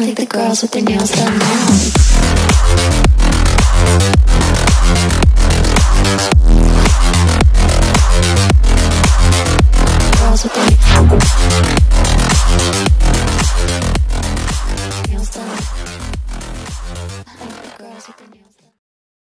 think the girls with their nails done now. Girls with their nails done. I think the girls with their nails done.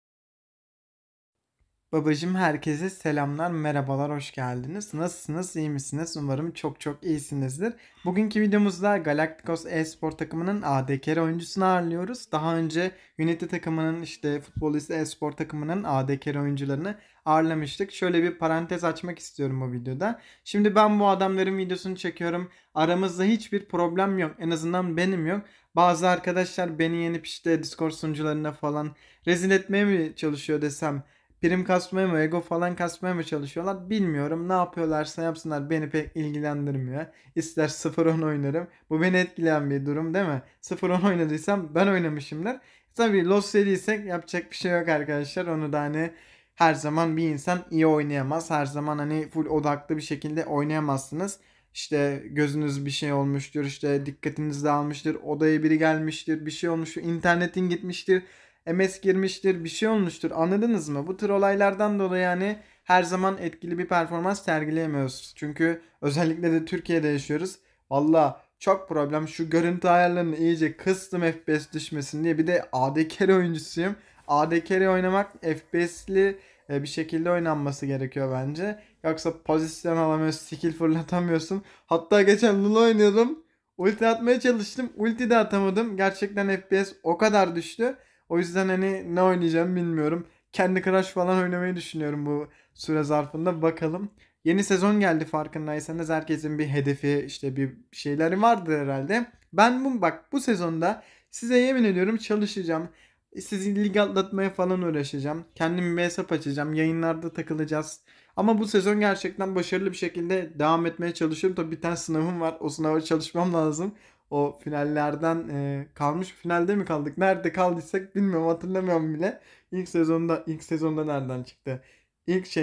Babacım, herkese selamlar, merhabalar, hoş geldiniz. Nasılsınız, iyi misiniz? Umarım çok iyisinizdir. Bugünkü videomuzda Galacticos e-spor takımının AD Carry oyuncusunu ağırlıyoruz. Daha önce Unity takımının Futbolist e-spor takımının AD Carry oyuncularını ağırlamıştık. Şöyle bir parantez açmak istiyorum bu videoda. Şimdi ben bu adamların videosunu çekiyorum. Aramızda hiçbir problem yok. En azından benim yok. Bazı arkadaşlar beni yenip Discord sunucularına falan rezil etmeye mi çalışıyor desem, prim kasmaya mı, ego falan kasmaya mı çalışıyorlar bilmiyorum. Ne yapıyorlarsa yapsınlar, beni pek ilgilendirmiyor. İster 0-10 oynarım. Bu beni etkileyen bir durum değil mi? 0-10 oynadıysam ben oynamışımdır. Tabii loss yediysek yapacak bir şey yok arkadaşlar. Onu da her zaman bir insan iyi oynayamaz. Her zaman full odaklı bir şekilde oynayamazsınız. Gözünüz bir şey olmuştur, dikkatiniz dağılmıştır, odaya biri gelmiştir, bir şey olmuştur, internetin gitmiştir, MS girmiştir, bir şey olmuştur. Anladınız mı? Bu tür olaylardan dolayı her zaman etkili bir performans sergileyemiyoruz. Çünkü özellikle de Türkiye'de yaşıyoruz. Valla çok problem. Şu görüntü ayarlarını iyice kıstım FPS düşmesin diye. Bir de AD Carry oyuncusuyum. AD Carry oynamak FPS'li bir şekilde oynanması gerekiyor bence. Yoksa pozisyon alamıyorsun, skill fırlatamıyorsun. Hatta geçen LoL oynuyordum. Ulti atmaya çalıştım. Ulti de atamadım. Gerçekten FPS o kadar düştü. O yüzden ne oynayacağım bilmiyorum. Candy Crush falan oynamayı düşünüyorum bu süre zarfında. Bakalım. Yeni sezon geldi, farkındaysanız. Herkesin bir hedefi, bir şeyleri vardır herhalde. Ben bu sezonda size yemin ediyorum çalışacağım. Sizi lig atlatmaya falan uğraşacağım. Kendim bir hesap açacağım. Yayınlarda takılacağız. Ama bu sezon gerçekten başarılı bir şekilde devam etmeye çalışıyorum. Tabii bir tane sınavım var. O sınava çalışmam lazım. O finallerden kalmış. Finalde mi kaldık? Nerede kaldıysak bilmiyorum, hatırlamıyorum bile. İlk sezonda nereden çıktı? İlk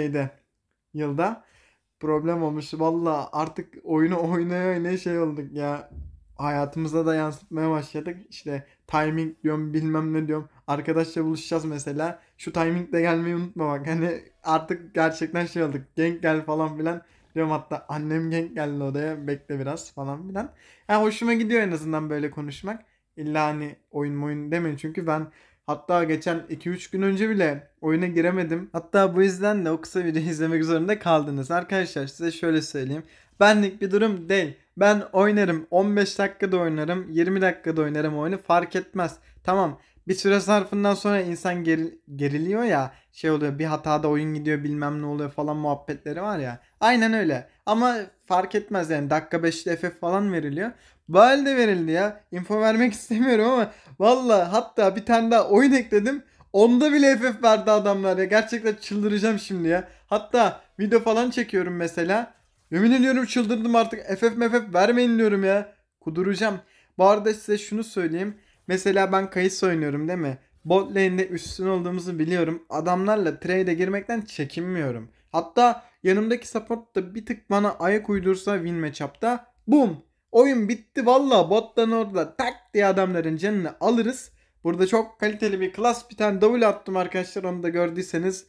yılda problem olmuş. Valla artık oyunu oynaya olduk ya. Hayatımıza da yansıtmaya başladık. Timing diyorum, bilmem ne diyorum. Arkadaşla buluşacağız mesela. Şu timingde gelmeyi unutma bak. Artık gerçekten olduk. Gank gel falan filan diyorum, hatta annem gank geldi odaya, bekle biraz falan filan. Hoşuma gidiyor en azından böyle konuşmak. İlla oyun demeyin, çünkü ben hatta geçen 2-3 gün önce bile oyuna giremedim. Hatta bu yüzden de o kısa videoyu izlemek zorunda kaldınız. Arkadaşlar size şöyle söyleyeyim. Benlik bir durum değil. Ben oynarım. 15 dakikada oynarım. 20 dakikada oynarım oyunu. Fark etmez. Tamam. Bir süre zarfından sonra insan geriliyor ya. Oluyor, bir hatada oyun gidiyor, bilmem ne oluyor falan muhabbetleri var ya. Aynen öyle. Ama fark etmez dakika 5'te FF falan veriliyor. Bu halde verildi ya. Info vermek istemiyorum ama valla hatta bir tane daha oyun ekledim. Onda bile FF verdi adamlar ya. Gerçekten çıldıracağım şimdi ya. Hatta video falan çekiyorum mesela. Yemin ediyorum çıldırdım artık. FF MFF vermeyin diyorum ya. Kuduracağım. Bu arada size şunu söyleyeyim. Mesela ben Kayısı oynuyorum değil mi? Bot lane'de üstün olduğumuzu biliyorum. Adamlarla trade'e girmekten çekinmiyorum. Hatta yanımdaki support da bir tık bana ayak uydursa win matchup'ta, boom! Oyun bitti valla. Bottan orada tak diye adamların canını alırız. Burada çok kaliteli bir klas, bir tane double attım arkadaşlar, onu da gördüyseniz.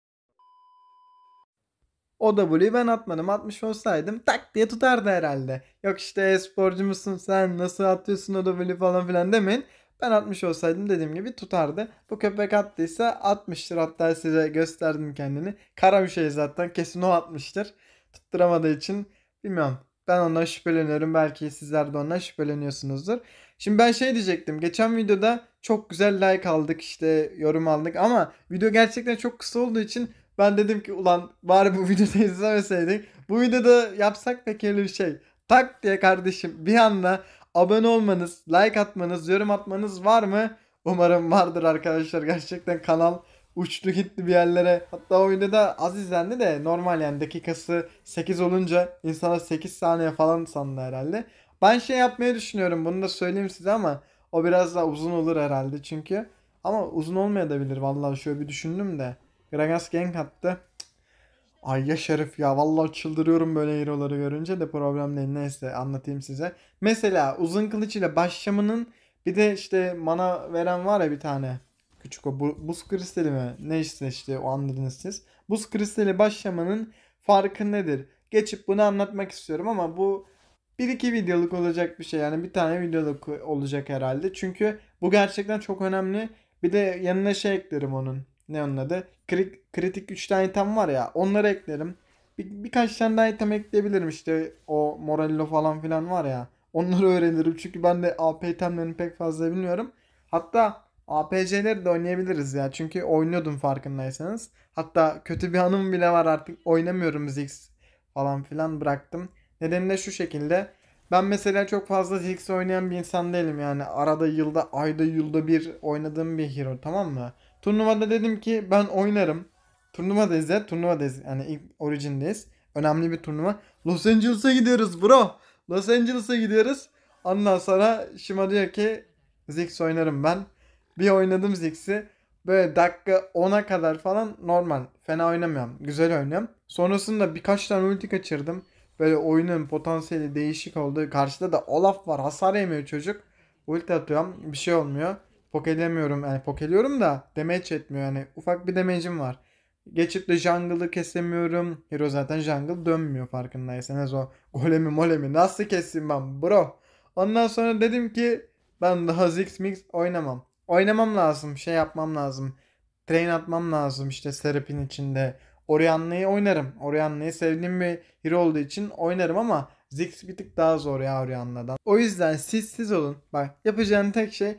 O W'yu ben atmadım. Atmış olsaydım tak diye tutardı herhalde. Yok sporcu musun sen, nasıl atıyorsun o W'yu falan filan demeyin. Ben atmış olsaydım dediğim gibi tutardı. Bu köpek attıysa atmıştır. Hatta size gösterdim kendini. Kara bir şey zaten. Kesin o atmıştır. Tutturamadığı için bilmiyorum. Ben ondan şüpheleniyorum. Belki sizler de ondan şüpheleniyorsunuzdur. Şimdi ben diyecektim. Geçen videoda çok güzel like aldık, yorum aldık, ama video gerçekten çok kısa olduğu için ben dedim ki ulan bari bu videoda izlemeseydik. Bu videoda yapsak pek öyle bir şey. Tak diye kardeşim bir anda abone olmanız, like atmanız, yorum atmanız var mı? Umarım vardır arkadaşlar. Gerçekten kanal uçtu gitti bir yerlere. Hatta o videoda az izlendi de normal, dakikası 8 olunca insana 8 saniye falan sandı herhalde. Ben yapmayı düşünüyorum, bunu da söyleyeyim size, ama o biraz daha uzun olur herhalde çünkü. Ama uzun olmayabilir vallahi, şöyle bir düşündüm de. Gragas gank attı. Ay ya Şerif ya, vallahi çıldırıyorum böyle hero'ları görünce, de problem değil, neyse anlatayım size. Mesela uzun kılıç ile başlamanın Bir de işte mana veren var ya bir tane. Küçük o buz kristali mi? Ne işte o anladınız siz. Buz kristali başlamanın farkı nedir? Geçip bunu anlatmak istiyorum ama bu bir iki videoluk olacak bir şey. Yani bir tane videoluk olacak herhalde. Çünkü bu gerçekten çok önemli. Bir de yanına şey eklerim onun. Ne onun adı? Kritik 3 tane item var ya. Onları eklerim. Birkaç tane daha item ekleyebilirim. İşte o Morello falan filan var ya. Onları öğrenirim. Çünkü ben de AP itemlerini pek fazla bilmiyorum. Hatta APC'leri de oynayabiliriz ya. Çünkü oynuyordum farkındaysanız. Hatta kötü bir anım bile var, artık oynamıyorum Ziggs falan filan, bıraktım. Nedeni de şu şekilde. Ben mesela çok fazla Ziggs oynayan bir insan değilim yani. Arada yılda, ayda yılda bir oynadığım bir hero, tamam mı? Turnuvada dedim ki ben oynarım. Turnuvadayız ya, turnuvadayız. Yani ilk Origin'deyiz. Önemli bir turnuva. Los Angeles'a gidiyoruz bro. Los Angeles'a gidiyoruz. Ondan sonra Shima diyor ki Ziggs oynarım ben. Bir oynadım Ziggs'i. Böyle dakika 10'a kadar falan normal. Fena oynamıyorum. Güzel oynuyorum. Sonrasında birkaç tane ulti kaçırdım. Böyle oyunun potansiyeli değişik oldu. Karşıda da Olaf var. Hasar yemiyor çocuk. Ulti atıyorum. Bir şey olmuyor. Pokelemiyorum. Yani pokeliyorum da damage etmiyor. Yani ufak bir damage'im var. Geçip de jungle'ı kesemiyorum. Hero zaten jungle dönmüyor farkındaysanız, o golemi molemi nasıl keseyim ben bro. Ondan sonra dedim ki ben daha Ziggs Mix oynamam. Oynamam lazım. Şey yapmam lazım. Train atmam lazım işte Serap'in içinde. Orianna'yı oynarım. Orianna'yı sevdiğim bir hero olduğu için oynarım ama Ziggs bir tık daha zor ya Orianna'dan. O yüzden siz olun. Bak, yapacağın tek şey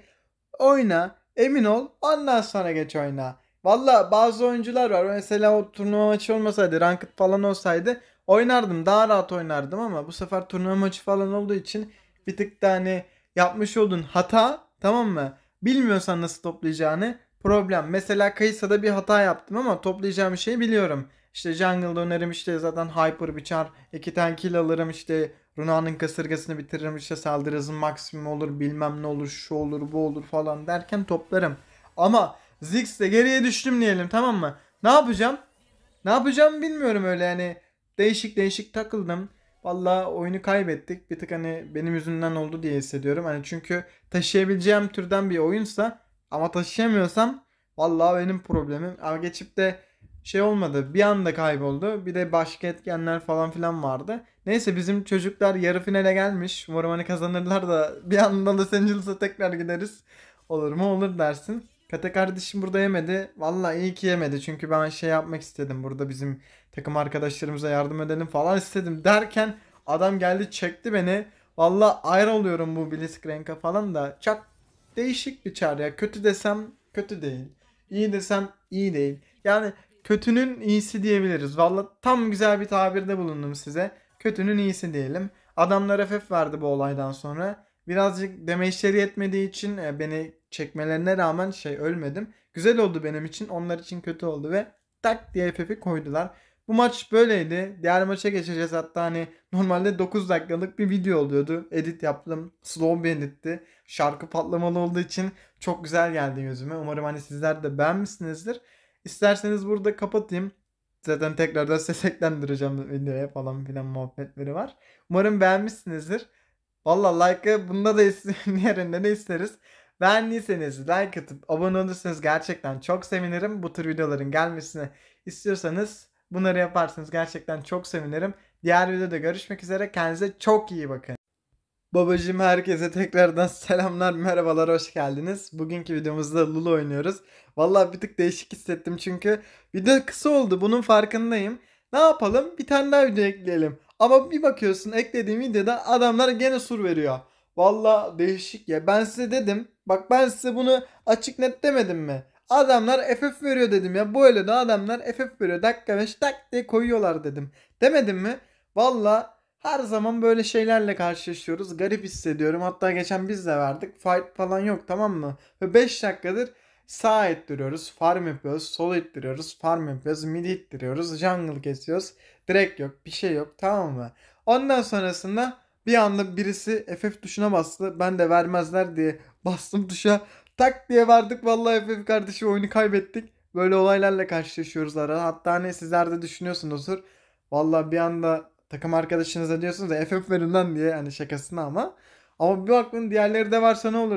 oyna, emin ol, ondan sonra geç oyna. Valla bazı oyuncular var. Mesela o turnuva maçı olmasaydı, ranked falan olsaydı oynardım. Daha rahat oynardım ama bu sefer turnuva maçı falan olduğu için bir tık da hani yapmış olduğun hata, tamam mı? Bilmiyorsan nasıl toplayacağını problem. Mesela Kayısa'da bir hata yaptım ama toplayacağım şeyi biliyorum. İşte jungle dönerim, işte zaten hyper bir çar. 2 tane kill alırım, işte Runa'nın kasırgasını bitiririm, işte saldırı hızım maksimum olur, bilmem ne olur, şu olur bu olur falan derken toplarım. Ama Ziggs'te geriye düştüm diyelim, tamam mı? Ne yapacağım? Ne yapacağım bilmiyorum, öyle yani değişik değişik takıldım. Valla oyunu kaybettik. Bir tık hani benim yüzümden oldu diye hissediyorum. Hani çünkü taşıyabileceğim türden bir oyunsa ama taşıyamıyorsam valla benim problemim. Ama geçip de şey olmadı. Bir anda kayboldu. Bir de başka etkenler falan filan vardı. Neyse, bizim çocuklar yarı finale gelmiş. Umarım hani kazanırlar da bir anda Los Angeles'a tekrar gideriz. Olur mu olur dersin. Kate kardeşim burada yemedi. Vallahi iyi ki yemedi. Çünkü ben şey yapmak istedim. Burada bizim takım arkadaşlarımıza yardım edelim falan istedim. Derken adam geldi çekti beni. Vallahi ayrı oluyorum bu Blitzcrank'a falan da. Çok değişik bir çağrı ya. Kötü desem kötü değil. İyi desem iyi değil. Yani kötünün iyisi diyebiliriz. Vallahi tam güzel bir tabirde bulundum size. Kötünün iyisi diyelim. Adamlar FF verdi bu olaydan sonra. Birazcık damage'leri yetmediği için beni çekmelerine rağmen şey ölmedim. Güzel oldu benim için. Onlar için kötü oldu ve tak diye FF'i koydular. Bu maç böyleydi. Diğer maça geçeceğiz. Hatta hani normalde 9 dakikalık bir video oluyordu. Edit yaptım. Slow bir editti. Şarkı patlamalı olduğu için çok güzel geldi yüzüme. Umarım hani sizler de beğenmişsinizdir. İsterseniz burada kapatayım. Zaten tekrardan ses eklendireceğim videoya falan filan muhabbetleri var. Umarım beğenmişsinizdir. Valla like'ı bunda da yerinde de isteriz. Beğendiyseniz like atıp abone olursanız gerçekten çok sevinirim. Bu tür videoların gelmesini istiyorsanız bunları yaparsanız gerçekten çok sevinirim. Diğer videoda görüşmek üzere. Kendinize çok iyi bakın. Babacım, herkese tekrardan selamlar, merhabalar, hoş geldiniz. Bugünkü videomuzda Lulu oynuyoruz. Vallahi bir tık değişik hissettim çünkü video kısa oldu, bunun farkındayım. Ne yapalım, bir tane daha video ekleyelim. Ama bir bakıyorsun eklediğim videoda adamlar gene sur veriyor. Vallahi değişik ya, ben size dedim. Bak, ben size bunu açık net demedim mi? Adamlar FF veriyor dedim ya, böyle de adamlar FF veriyor. Dakika 5 tak diye koyuyorlar dedim. Demedim mi? Vallahi her zaman böyle şeylerle karşılaşıyoruz. Garip hissediyorum. Hatta geçen biz de verdik. Fight falan yok, tamam mı? Ve 5 dakikadır sağ ittiriyoruz. Farm yapıyoruz. Sol ittiriyoruz. Farm yapıyoruz. Mid ittiriyoruz. Jungle kesiyoruz. Direkt yok. Bir şey yok. Tamam mı? Ondan sonrasında bir anda birisi FF tuşuna bastı. Ben de vermezler diye bastım tuşa. Tak diye verdik. Vallahi FF kardeşi oyunu kaybettik. Böyle olaylarla karşılaşıyoruz arada. Hatta hani sizler de düşünüyorsunuzdur. Vallahi bir anda takım arkadaşınıza diyorsunuz da FF verin lan diye, hani şakasına ama. Ama bir baktın diğerleri de varsa ne olur diye.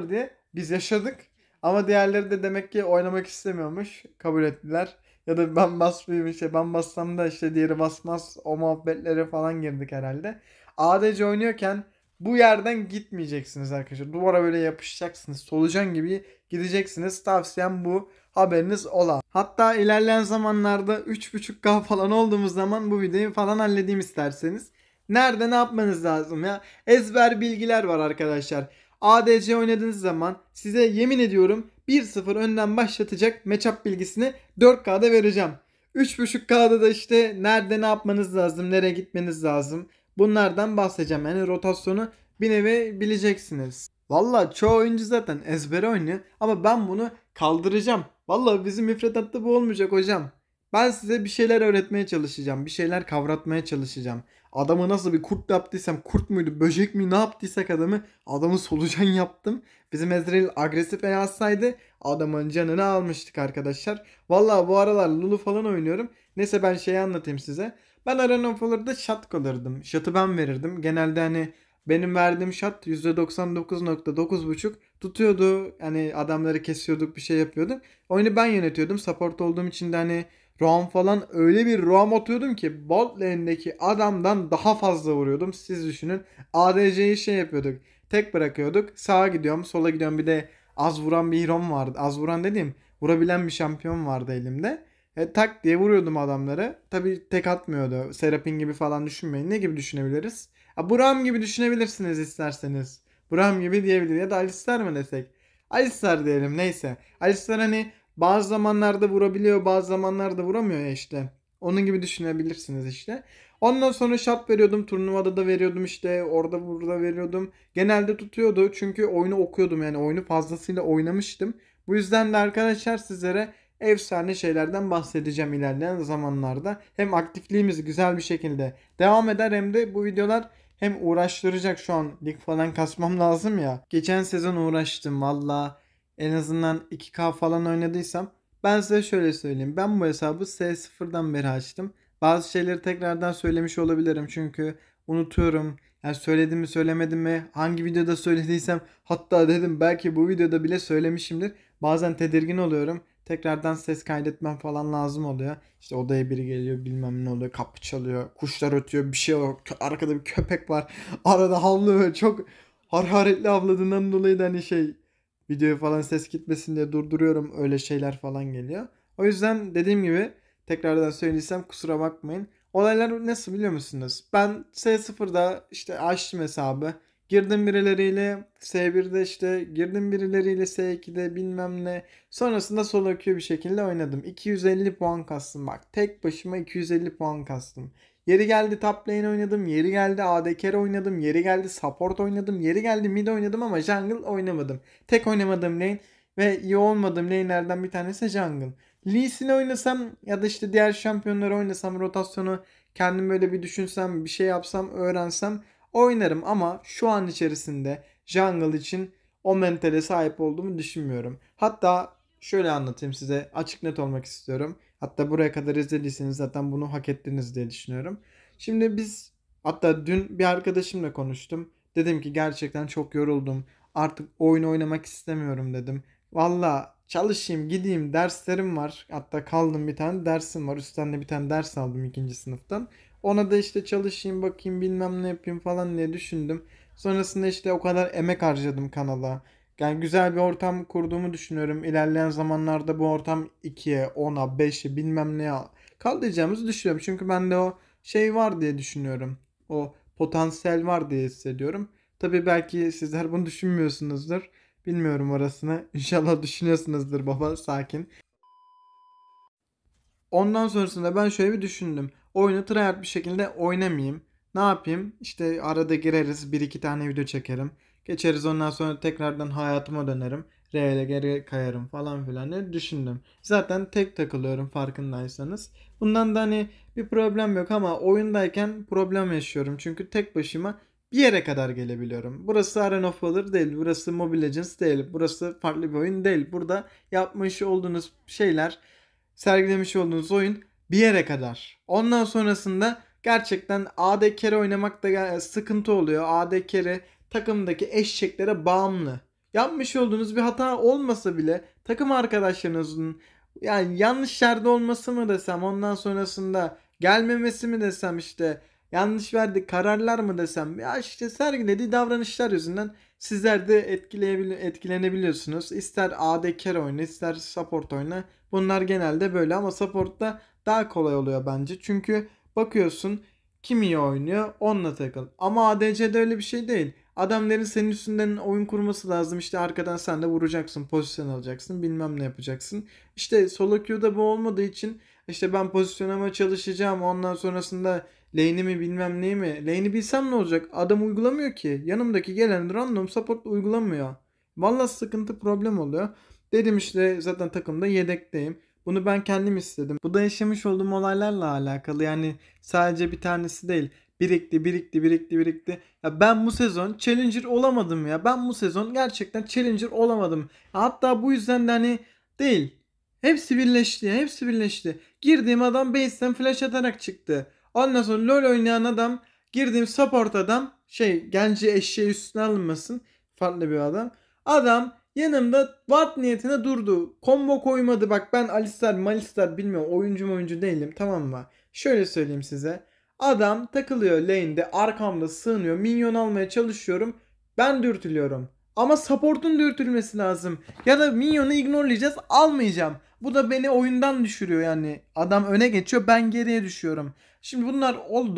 biz yaşadık. Ama diğerleri de demek ki oynamak istemiyormuş. Kabul ettiler. Ya da ben basmayayım, işte ben bassam da işte diğeri basmaz. O muhabbetlere falan girdik herhalde. ADC oynuyorken bu yerden gitmeyeceksiniz arkadaşlar. Duvara böyle yapışacaksınız. Solucan gibi gideceksiniz. Tavsiyem bu. Haberiniz ola. Hatta ilerleyen zamanlarda 3.5K falan olduğumuz zaman bu videoyu falan halledeyim isterseniz. Nerede ne yapmanız lazım ya? Ezber bilgiler var arkadaşlar. ADC oynadığınız zaman size yemin ediyorum 1-0 önden başlatacak matchup bilgisini 4K'da vereceğim. 3.5K'da da işte nerede ne yapmanız lazım, nereye gitmeniz lazım. Bunlardan bahsedeceğim. Yani rotasyonu bir nevi bileceksiniz. Valla çoğu oyuncu zaten ezbere oynuyor ama ben bunu kaldıracağım. Valla bizim müfredatta bu olmayacak hocam. Ben size bir şeyler öğretmeye çalışacağım. Bir şeyler kavratmaya çalışacağım. Adamı nasıl bir kurt yaptıysam, kurt muydu böcek mi ne yaptıysak adamı solucan yaptım. Bizim Ezreal agresif yazsaydı adamın canını almıştık arkadaşlar. Valla bu aralar Lulu falan oynuyorum. Neyse ben şeyi anlatayım size. Ben Arena of Valor'da shot kalırdım. Shot'ı ben verirdim. Genelde hani benim verdiğim shot %99.9.5 tutuyordu. Hani adamları kesiyorduk, bir şey yapıyorduk. Oyunu ben yönetiyordum. Support olduğum için de hani roam falan öyle bir roam atıyordum ki bot lane'deki adamdan daha fazla vuruyordum. Siz düşünün. ADC'yi şey yapıyorduk. Tek bırakıyorduk. Sağa gidiyorum, sola gidiyorum. Bir de az vuran bir hero'm vardı. Az vuran dediğim vurabilen bir şampiyon vardı elimde. Tak diye vuruyordum adamları. Tabi tek atmıyordu. Serapin gibi falan düşünmeyin. Ne gibi düşünebiliriz? Buram gibi düşünebilirsiniz isterseniz. Buram gibi diyebilir. Ya da Alistar mı desek? Alistar diyelim neyse. Alistar hani bazı zamanlarda vurabiliyor, bazı zamanlarda vuramıyor ya işte. Onun gibi düşünebilirsiniz işte. Ondan sonra shot veriyordum. Turnuvada da veriyordum işte. Orada burada veriyordum. Genelde tutuyordu. Çünkü oyunu okuyordum. Yani oyunu fazlasıyla oynamıştım. Bu yüzden de arkadaşlar sizlere efsane şeylerden bahsedeceğim ilerleyen zamanlarda. Hem aktifliğimiz güzel bir şekilde devam eder hem de bu videolar hem uğraştıracak, şu an lig falan kasmam lazım ya. Geçen sezon uğraştım valla. En azından 2K falan oynadıysam. Ben size şöyle söyleyeyim. Ben bu hesabı S0'dan beri açtım. Bazı şeyleri tekrardan söylemiş olabilirim. Çünkü unutuyorum. Yani söyledim mi söylemedim mi? Hangi videoda söylediysem hatta dedim belki bu videoda bile söylemişimdir. Bazen tedirgin oluyorum. Tekrardan ses kaydetmem falan lazım oluyor. İşte odaya biri geliyor, bilmem ne oluyor, kapı çalıyor, kuşlar ötüyor, bir şey oluyor, arkada bir köpek var. Arada havlıyor, çok hararetli havladığından dolayı da hani şey, videoya falan ses gitmesin diye durduruyorum, öyle şeyler falan geliyor. O yüzden dediğim gibi tekrardan söylediysem kusura bakmayın. Olaylar nasıl biliyor musunuz? Ben S0'da işte açtım hesabı. Girdim birileriyle S1'de, işte girdim birileriyle S2'de bilmem ne. Sonrasında solo queue bir şekilde oynadım. 250 puan kastım bak. Tek başıma 250 puan kastım. Yeri geldi top lane oynadım. Yeri geldi AD carry oynadım. Yeri geldi support oynadım. Yeri geldi mid oynadım ama jungle oynamadım. Tek oynamadığım lane ve iyi olmadığım lane'lerden bir tanesi jungle. Lee Sin oynasam ya da işte diğer şampiyonları oynasam, rotasyonu kendim böyle bir düşünsem, bir şey yapsam, öğrensem oynarım ama şu an içerisinde jungle için o mentale sahip olduğumu düşünmüyorum. Hatta şöyle anlatayım size, açık net olmak istiyorum. Hatta buraya kadar izlediyseniz zaten bunu hak ettiniz diye düşünüyorum. Şimdi biz, hatta dün bir arkadaşımla konuştum. Dedim ki gerçekten çok yoruldum. Artık oyun oynamak istemiyorum dedim. Valla çalışayım gideyim, derslerim var. Hatta kaldım, bir tane dersim var. Üstten de bir tane ders aldım ikinci sınıftan. Ona da işte çalışayım bakayım bilmem ne yapayım falan diye düşündüm. Sonrasında işte o kadar emek harcadım kanala. Yani güzel bir ortam kurduğumu düşünüyorum. İlerleyen zamanlarda bu ortam 2'ye, 10'a, 5'e bilmem neye kaldıracağımızı düşünüyorum. Çünkü bende o şey var diye düşünüyorum. O potansiyel var diye hissediyorum. Tabii belki sizler bunu düşünmüyorsunuzdur. Bilmiyorum orasını. İnşallah düşünüyorsunuzdur baba, sakin. Ondan sonrasında ben şöyle bir düşündüm. Oyunu tryhard bir şekilde oynamayayım. Ne yapayım? İşte arada gireriz. Bir iki tane video çekerim. Geçeriz, ondan sonra tekrardan hayatıma dönerim. Real'e geri kayarım falan filan diye düşündüm. Zaten tek takılıyorum farkındaysanız. Bundan da hani bir problem yok ama oyundayken problem yaşıyorum. Çünkü tek başıma bir yere kadar gelebiliyorum. Burası Arena of Valor değil. Burası Mobile Legends değil. Burası farklı bir oyun değil. Burada yapmış olduğunuz şeyler, sergilemiş olduğunuz oyun bir yere kadar. Ondan sonrasında gerçekten AD carry oynamak da sıkıntı oluyor. AD carry takımdaki eşeklere bağımlı. Yapmış olduğunuz bir hata olmasa bile takım arkadaşlarınızın yani yanlış yerde olması mı desem, ondan sonrasında gelmemesi mi desem, işte yanlış verdiği kararlar mı desem, ya işte sergilediği davranışlar yüzünden sizler de etkilenebiliyorsunuz. İster AD carry oyna, ister support oyna. Bunlar genelde böyle ama support'ta daha kolay oluyor bence. Çünkü bakıyorsun kim iyi oynuyor onunla takıl. Ama ADC'de öyle bir şey değil. Adamların senin üstünden oyun kurması lazım. İşte arkadan sen de vuracaksın, pozisyon alacaksın, bilmem ne yapacaksın. İşte solo queue'da bu olmadığı için işte ben pozisyonama çalışacağım. Ondan sonrasında lane'i mi bilmem neyi mi. Lane'i bilsem ne olacak? Adam uygulamıyor ki. Yanımdaki gelen random support uygulamıyor. Vallahi sıkıntı problem oluyor. Dedim işte zaten takımda yedekteyim. Bunu ben kendim istedim. Bu da yaşamış olduğum olaylarla alakalı. Yani sadece bir tanesi değil. Birikti. Ya ben bu sezon Challenger olamadım ya. Ben bu sezon gerçekten Challenger olamadım. Hatta bu yüzden de hani değil. Hepsi birleşti. Girdiğim adam base'ten flash atarak çıktı. Ondan sonra LoL oynayan adam, girdiğim support adam, genci eşeği üstüne alınmasın. Farklı bir adam. Adam yanımda ward niyetine durdu. Combo koymadı. Bak ben Alistar bilmiyorum. Oyuncu değilim, tamam mı? Şöyle söyleyeyim size. Adam takılıyor lane'de, arkamda sığınıyor. Minyon almaya çalışıyorum. Ben dürtülüyorum. Ama support'un dürtülmesi lazım. Ya da minyonu ignorlayacağız, almayacağım. Bu da beni oyundan düşürüyor yani. Adam öne geçiyor, ben geriye düşüyorum. Şimdi bunlar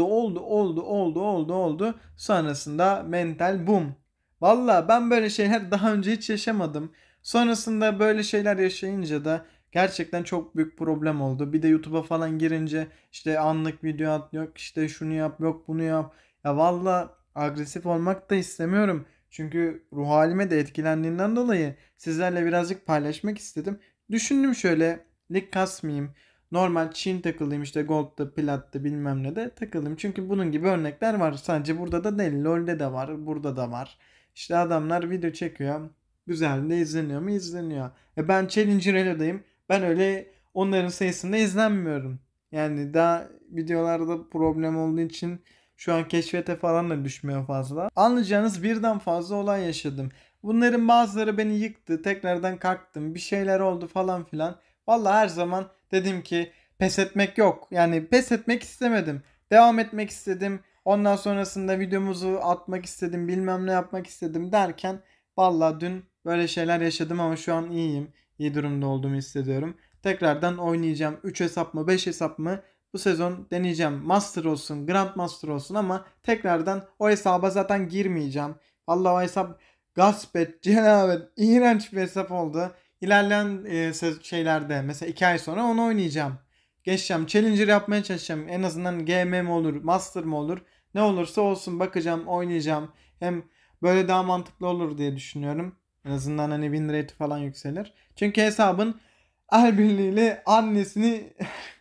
oldu. Sonrasında mental boom. Valla ben böyle şeyler daha önce hiç yaşamadım. Sonrasında böyle şeyler yaşayınca da gerçekten çok büyük problem oldu. Bir de YouTube'a falan girince işte anlık video at, yok işte şunu yap, yok bunu yap. Ya valla agresif olmak da istemiyorum. Çünkü ruh halime de etkilendiğinden dolayı sizlerle birazcık paylaşmak istedim. Düşündüm şöyle, lig kasmayayım. Normal Çin takılayım, işte Gold'da, Plat'ta bilmem ne de takılayım. Çünkü bunun gibi örnekler var. Sadece burada da değil. LoL'de de var. Burada da var. İşte adamlar video çekiyor. Güzel de izleniyor mu? İzleniyor. Ben Challenger Elo'dayım. Ben öyle onların sayısında izlenmiyorum. Yani daha videolarda problem olduğu için şu an keşfete falan da düşmüyor fazla. Anlayacağınız birden fazla olay yaşadım. Bunların bazıları beni yıktı. Tekrardan kalktım. Bir şeyler oldu falan filan. Vallahi her zaman dedim ki pes etmek yok. Yani pes etmek istemedim. Devam etmek istedim. Ondan sonrasında videomuzu atmak istedim. Bilmem ne yapmak istedim derken vallahi dün böyle şeyler yaşadım ama şu an iyiyim. İyi durumda olduğumu hissediyorum. Tekrardan oynayacağım. 3 hesap mı 5 hesap mı bu sezon deneyeceğim. Master olsun, Grand Master olsun ama tekrardan o hesaba zaten girmeyeceğim. Vallahi o hesap gasp et, cenabet, iğrenç bir hesap oldu. İlerleyen şeylerde mesela 2 ay sonra onu oynayacağım. Geçeceğim. Challenger yapmaya çalışacağım. En azından GM mi olur, Master mı olur? Ne olursa olsun bakacağım, oynayacağım. Hem böyle daha mantıklı olur diye düşünüyorum. En azından hani win rate falan yükselir. Çünkü hesabın el birliğiyle annesini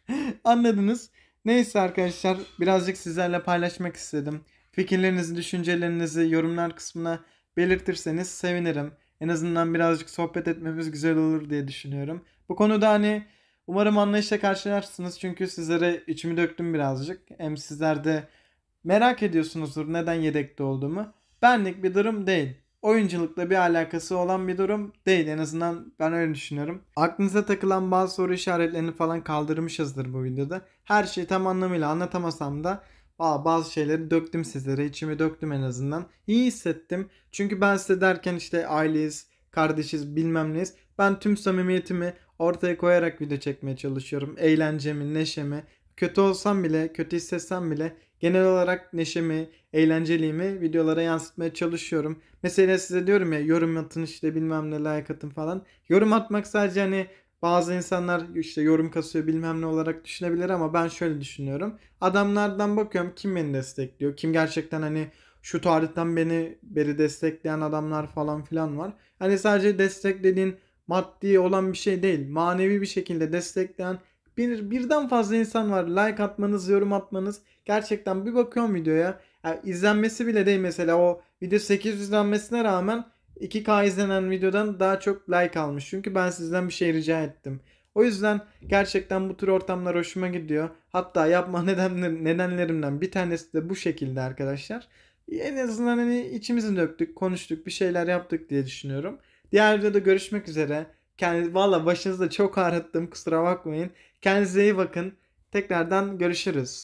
anladınız. Neyse arkadaşlar, birazcık sizlerle paylaşmak istedim. Fikirlerinizi, düşüncelerinizi yorumlar kısmına belirtirseniz sevinirim. En azından birazcık sohbet etmemiz güzel olur diye düşünüyorum. Bu konuda hani umarım anlayışla karşılarsınız. Çünkü sizlere içimi döktüm birazcık. Hem sizler de merak ediyorsunuzdur neden yedekte olduğumu. Benlik bir durum değil. Oyunculukla bir alakası olan bir durum değil. En azından ben öyle düşünüyorum. Aklınıza takılan bazı soru işaretlerini falan kaldırmışızdır bu videoda. Her şeyi tam anlamıyla anlatamasam da bazı şeyleri döktüm sizlere. İçimi döktüm en azından. İyi hissettim. Çünkü ben size derken işte aileyiz, kardeşiz, bilmem neyiz. Ben tüm samimiyetimi ortaya koyarak video çekmeye çalışıyorum. Eğlencemi, neşemi. Kötü olsam bile, kötü hissetsem bile genel olarak neşemi, eğlenceliğimi videolara yansıtmaya çalışıyorum. Mesela size diyorum ya, yorum atın işte bilmem ne, like atın falan. Yorum atmak sadece hani bazı insanlar işte yorum kasıyor bilmem ne olarak düşünebilir ama ben şöyle düşünüyorum. Adamlardan bakıyorum kim beni destekliyor. Kim gerçekten hani şu tarihten beri destekleyen adamlar falan filan var. Hani sadece desteklediğin maddi olan bir şey değil. Manevi bir şekilde destekleyen birden fazla insan var. Like atmanız, yorum atmanız. Gerçekten bir bakıyorum videoya. Yani izlenmesi bile değil, mesela o video 800 izlenmesine rağmen 2K izlenen videodan daha çok like almış. Çünkü ben sizden bir şey rica ettim. O yüzden gerçekten bu tür ortamlar hoşuma gidiyor. Hatta yapma nedenlerimden bir tanesi de bu şekilde arkadaşlar. En azından hani içimizi döktük, konuştuk, bir şeyler yaptık diye düşünüyorum. Diğer videoda görüşmek üzere. Valla başınızda çok ağrıttım, kusura bakmayın. Kendinize iyi bakın. Tekrardan görüşürüz.